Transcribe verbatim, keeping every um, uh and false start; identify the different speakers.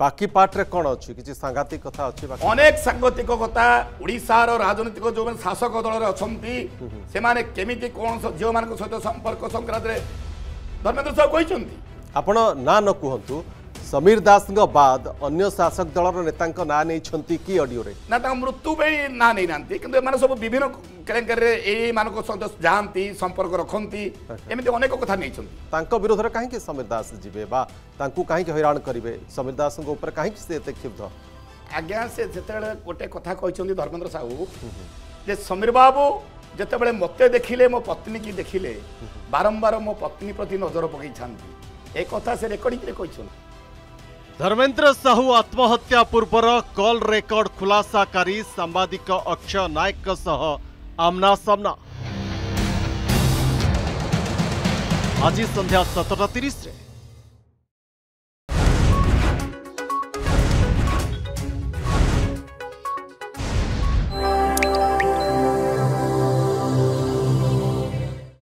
Speaker 1: बाकी पार्ट रे कौन अच्छी किसी सांघातिक कथा अच्छी
Speaker 2: अनेक सांगतिक कथा ओडिशार राजनीतिक जो शासक दल अच्छी से माने केमिति कौन झील मान सहित संपर्क संक्रांत धर्मेंद्र साहू कहते
Speaker 1: आपण ना न कहतु समीर दास बाद अन्य शासक दलर नेता ना नहीं कि ऑडियो रे
Speaker 2: ना मृत्यु पे ना नहीं ना कि मैंने सब विभिन्न केलेंकारी मान सहित जाती संपर्क रखती एमती अनेक कथा नहीं
Speaker 1: विरोध में कहीं समीर दास जी कहीं हैरान करेंगे समीर दास कहीं से क्षुब्ध
Speaker 2: आज्ञा से जिते गोटे कथा कहते धर्मेंद्र साहू जे समीर बाबू जिते मत देखिले मो पत्नी की देखिले बारंबार मो पत्नी प्रति नजर पकई एक कथा से रेकर्डिंग कहते
Speaker 1: धर्मेंद्र साहू आत्महत्या पूर्वर कॉल रेकर्ड खुलासाकारी सांबादिक अक्षय नायक सह आमना सामना आज संध्या सतटा तीस